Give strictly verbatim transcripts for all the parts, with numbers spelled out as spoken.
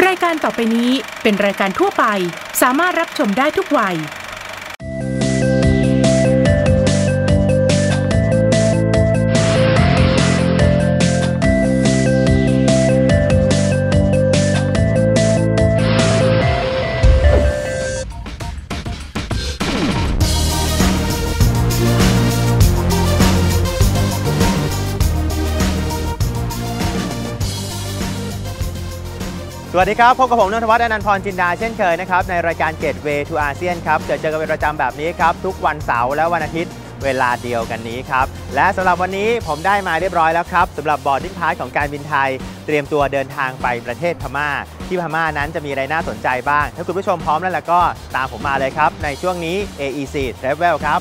รายการต่อไปนี้เป็นรายการทั่วไปสามารถรับชมได้ทุกวัยสวัสดีครับพบกับผมณัฐวัฒน์ อนันต์พรจินดาเช่นเคยนะครับในรายการ Gateway to อาเซียนครับจะเจอกันเป็นประจำแบบนี้ครับทุกวันเสาร์และวันอาทิตย์เวลาเดียวกันนี้ครับและสำหรับวันนี้ผมได้มาเรียบร้อยแล้วครับสำหรับบอร์ดดิ้งพาสของการบินไทยเตรียมตัวเดินทางไปประเทศพม่าที่พม่านั้นจะมีอะไรน่าสนใจบ้างถ้าคุณผู้ชมพร้อมแล้วก็ตามผมมาเลยครับในช่วงนี้ เอ อี ซี Travel ครับ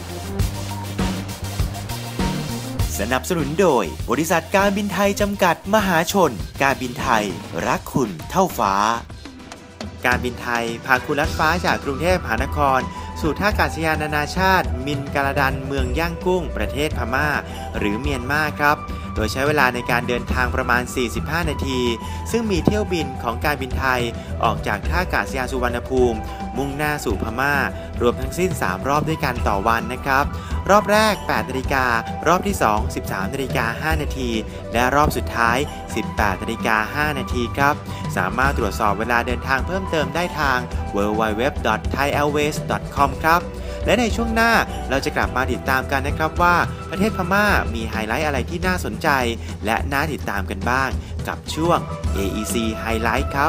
สนับสนุนโดยบริษัทการบินไทยจำกัดมหาชนการบินไทยรักคุณเท่าฟ้าการบินไทยพาคุณลัดฟ้าจากกรุงเทพมหานครสู่ท่าอากาศยานนานาชาติมินกาลาดันเมืองย่างกุ้งประเทศพม่าหรือเมียนมาครับโดยใช้เวลาในการเดินทางประมาณสี่สิบห้านาทีซึ่งมีเที่ยวบินของการบินไทยออกจากท่าอากาศยานสุวรรณภูมิมุ่งหน้าสู่พม่ารวมทั้งสิ้นสามรอบด้วยกันต่อวันนะครับรอบแรกแปดนาฬิการอบที่สอง สิบสามนาฬิกาห้านาทีและรอบสุดท้าย สิบแปดนาฬิกาห้านาทีครับสามารถตรวจสอบเวลาเดินทางเพิ่มเติมได้ทาง ดับเบิลยู ดับเบิลยู ดับเบิลยู ดอท ไทย แอร์เวย์ส ดอท คอม ครับและในช่วงหน้าเราจะกลับมาติดตามกันนะครับว่าประเทศพม่ามีไฮไลท์อะไรที่น่าสนใจและน่าติดตามกันบ้างกับช่วง เอ อี ซี Highlight ครับ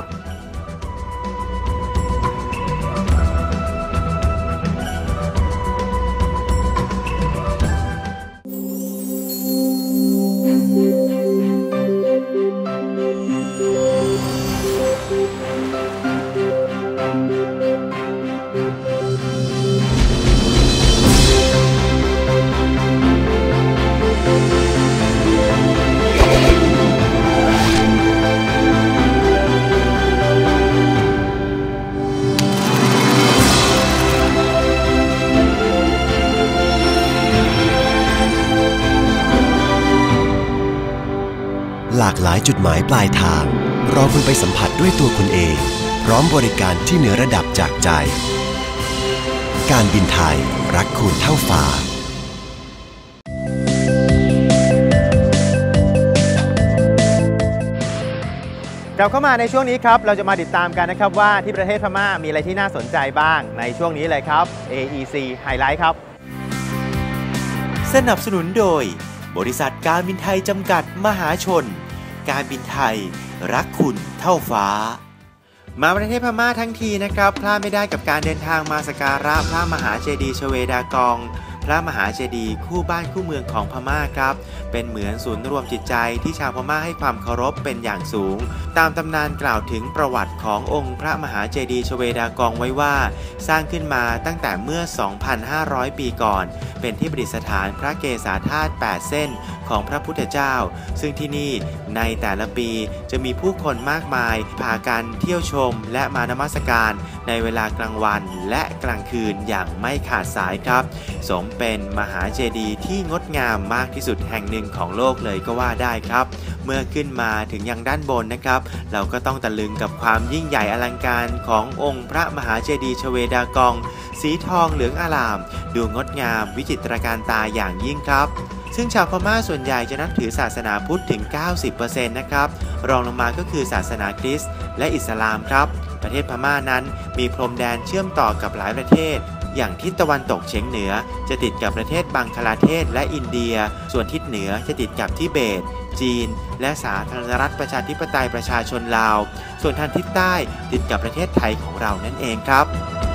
หลากหลายจุดหมายปลายทางรอคุณไปสัมผัสด้วยตัวคุณเองพร้อมบริการที่เหนือระดับจากใจการบินไทยรักคุณเท่าฟ้ากลับเข้ามาในช่วงนี้ครับเราจะมาติดตามกันนะครับว่าที่ประเทศพม่ามีอะไรที่น่าสนใจบ้างในช่วงนี้เลยครับ เอ อี ซี Highlight ครับสนับสนุนโดยบริษัทการบินไทยจำกัดมหาชนการบินไทยรักคุณเท่าฟ้ามาประเทศพม่าทั้งทีนะครับพลาดไม่ได้กับการเดินทางมาสักการะพระมหาเจดีย์ชเวดากองพระมหาเจดีย์คู่บ้านคู่เมืองของพม่าครับเป็นเหมือนศูนย์รวมจิตใจที่ชาวพม่าให้ความเคารพเป็นอย่างสูงตามตำนานกล่าวถึงประวัติขององค์พระมหาเจดีย์ชเวดากองไว้ว่าสร้างขึ้นมาตั้งแต่เมื่อ สองพันห้าร้อย ปีก่อนเป็นที่ประดิษฐานพระเกศาธาตุแปดเส้นของพระพุทธเจ้าซึ่งที่นี่ในแต่ละปีจะมีผู้คนมากมายพากันเที่ยวชมและมานมัสการในเวลากลางวันและกลางคืนอย่างไม่ขาดสายครับสมเป็นมหาเจดีย์ที่งดงามมากที่สุดแห่งหนึ่งของโลกเลยก็ว่าได้ครับเมื่อขึ้นมาถึงยังด้านบนนะครับเราก็ต้องตะลึงกับความยิ่งใหญ่อลังการขององค์พระมหาเจดีย์ชเวดากองสีทองเหลืองอลามดูงดงามวิจิตรการตาอย่างยิ่งครับซึ่งชาวพม่าส่วนใหญ่จะนับถือศาสนาพุทธถึง เก้าสิบเปอร์เซ็นต์ นะครับรองลงมาก็คือศาสนาคริสต์และอิสลามครับประเทศพม่านั้นมีพรมแดนเชื่อมต่อกับหลายประเทศอย่างทิศตะวันตกเฉียงเหนือจะติดกับประเทศบังคลาเทศและอินเดียส่วนทิศเหนือจะติดกับทิเบตจีนและสาธารณรัฐประชาธิปไตยประชาชนลาวส่วนทางทิศใต้ติดกับประเทศไทยของเรานั่นเองครับ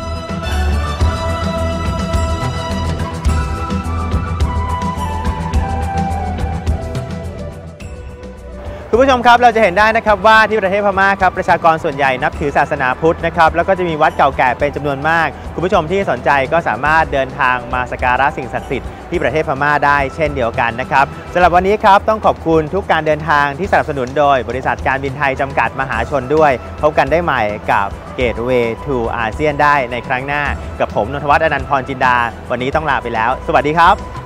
คุณผู้ชมครับเราจะเห็นได้นะครับว่าที่ประเทศพม่าครับประชากรส่วนใหญ่นับถือศาสนาพุทธนะครับแล้วก็จะมีวัดเก่าแก่เป็นจำนวนมากคุณผู้ชมที่สนใจก็สามารถเดินทางมาสักการะสิ่งศักดิ์สิทธิ์ที่ประเทศพม่าได้เช่นเดียวกันนะครับสำหรับวันนี้ครับต้องขอบคุณทุกการเดินทางที่สนับสนุนโดยบริษัทการบินไทยจำกัดมหาชนด้วยพบกันได้ใหม่กับ Gateway to อาเซียนได้ในครั้งหน้ากับผมณัฐวัฒน์ อนันต์พรจินดาวันนี้ต้องลาไปแล้วสวัสดีครับ